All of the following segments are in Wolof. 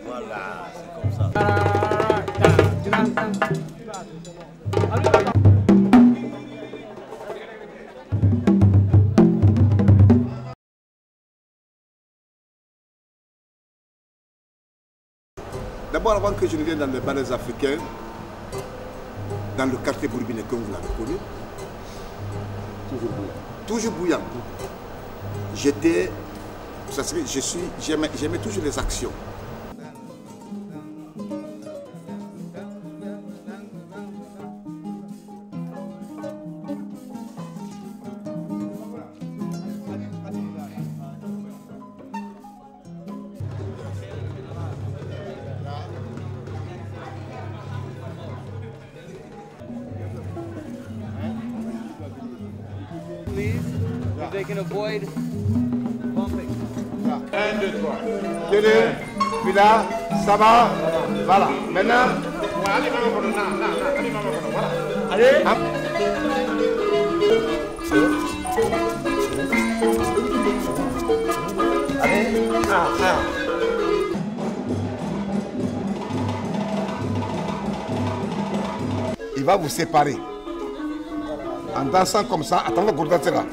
Voilà, c'est comme ça. D'abord, avant que je ne vienne dans les ballets africains, dans le quartier bourguignon comme vous l'avez connu, toujours bouillant. J'aimais toujours les actions. If they can avoid bumping. 1, 2, 3. Tenez, puis là, ça va. Voilà. Maintenant. Allez, voilà. Allez. Allez. Il va vous séparer. En dansant comme ça, attendez que vous dansez là.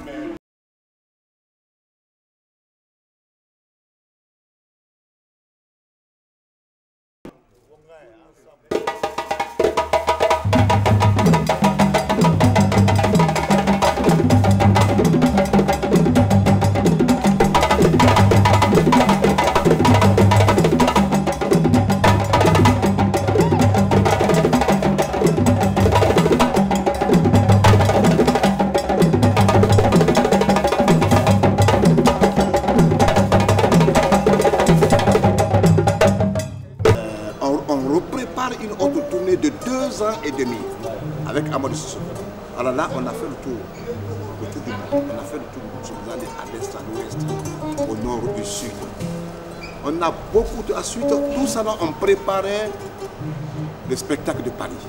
Une autre tournée de 2 ans et demi avec Amadou Sissoko. Alors là, on a fait le tour du monde. On a fait le tour du monde. On est allé à l'est, à l'ouest, au nord, au sud. On a beaucoup de... Ensuite, tout ça, on préparait le spectacle de Paris.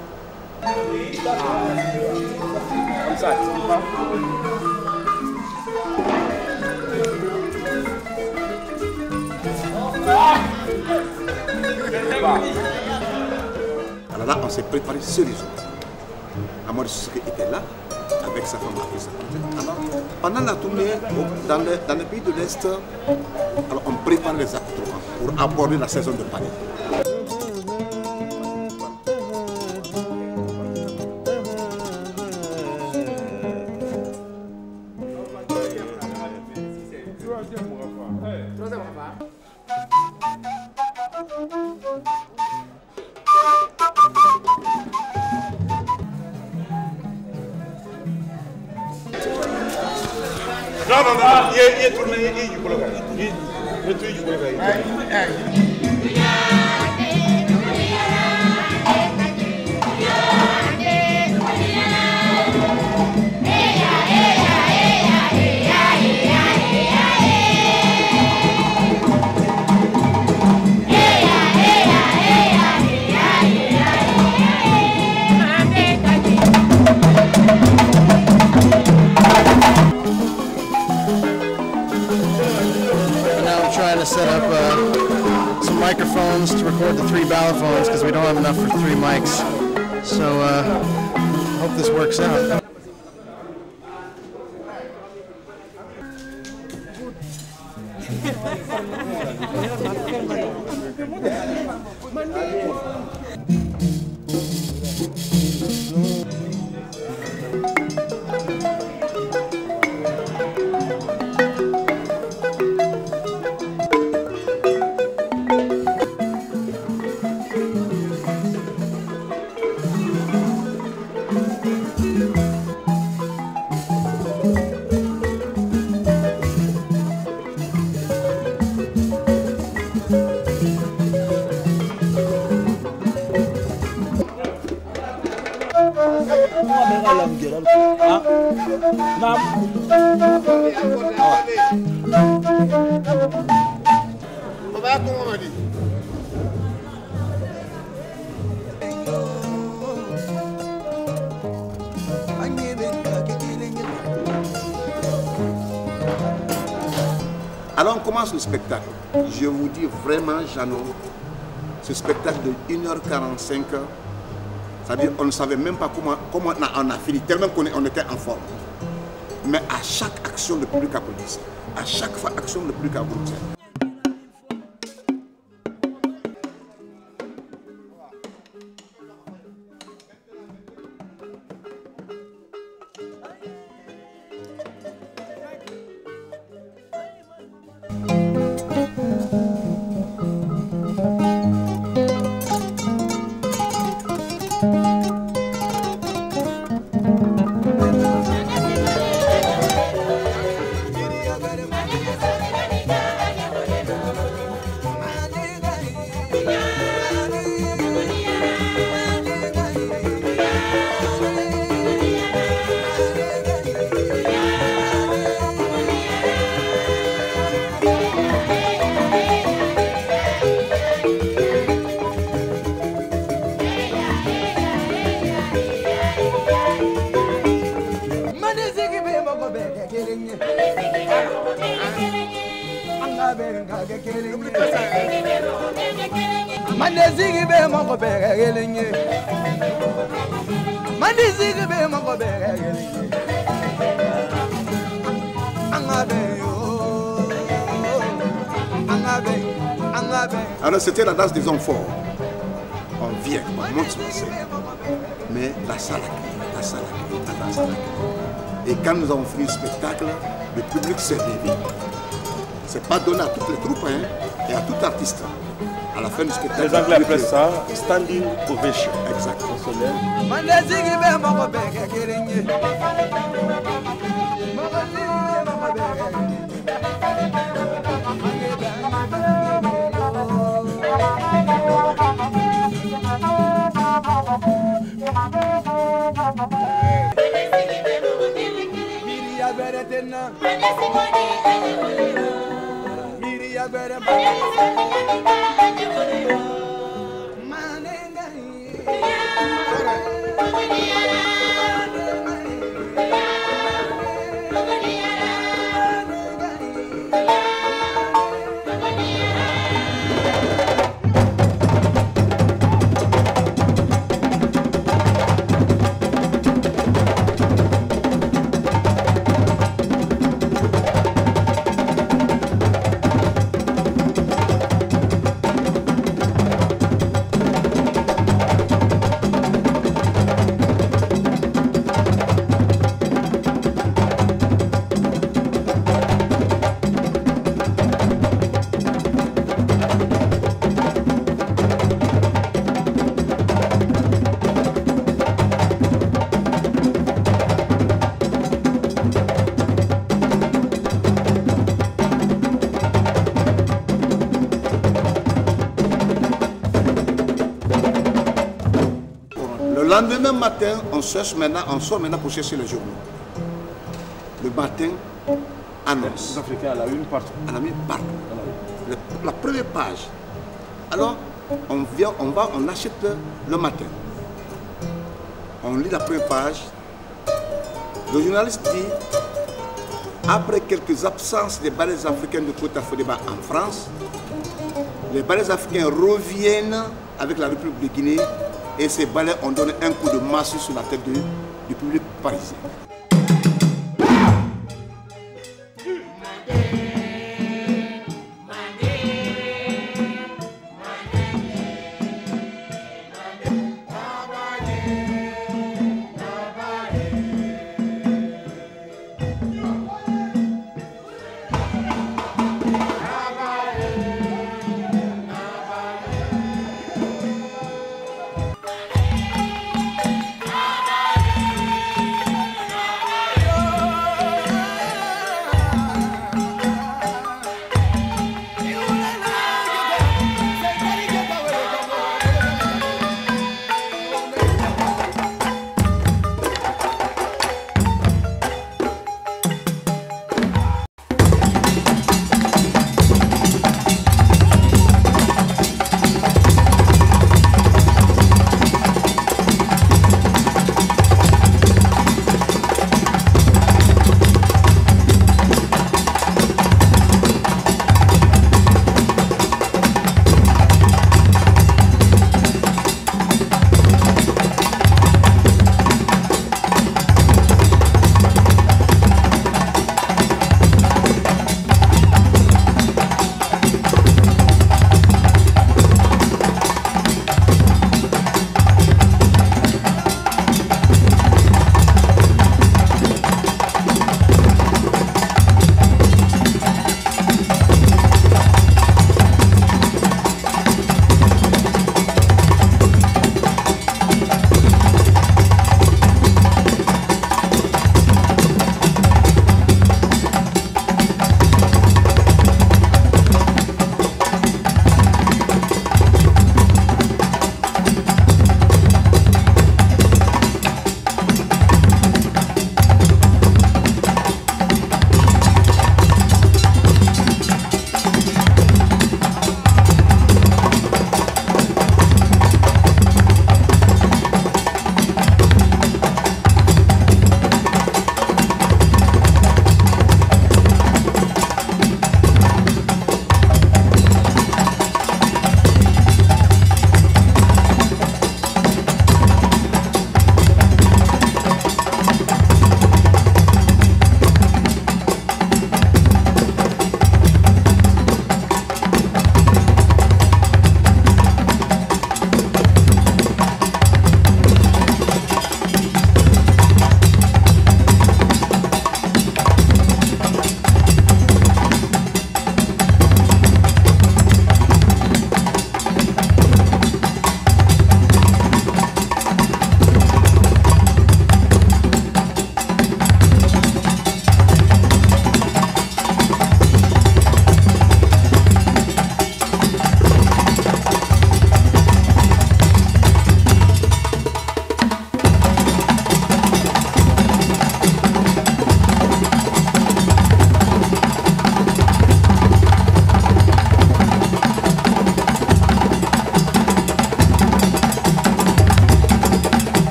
Comme ça, tu vois. Alors là, on s'est préparé sérieusement. Amadou Sissoko était là, avec sa femme à sa femme. Alors, pendant la tournée, dans les pays de l'Est, alors on prépare les actes pour aborder la saison de Paris. Non, il est tourné, il est du boulot. Il est du boulot. Trying to set up some microphones to record the 3 ballophones because we don't have enough for 3 mics. So hope this works out. Alors on commence le spectacle. Je vous dis vraiment, Jeannot, ce spectacle de 1h45, c'est-à-dire on ne savait même pas comment on a fini, tellement qu'on était en forme. Mais à chaque action, le public applaudissait. À chaque fois, action, le public applaudissait. Alors c'était la danse des hommes forts. On vient, on monte sur la scène. Mais la salle a crié, la danse a crié. Et quand nous avons fini le spectacle, le public s'est levé. C'est pas donné à toutes les troupes et à tout artiste. À la fin du spectacle. Les Anglais appellent ça standing ovation. Exact. Le lendemain matin, on sort maintenant pour chercher les journaux. Le matin, annonce. Les Africains à la une partout. À la une partout. La première page. Alors, on vient, on achète le matin. On lit la première page. Le journaliste dit, après quelques absences des ballets africains de Kota Fodeba en France, les ballets africains reviennent avec la République de Guinée et ces ballets ont donné un coup de massue sur la tête du public parisien.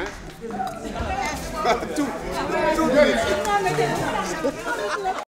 Hein? Tout.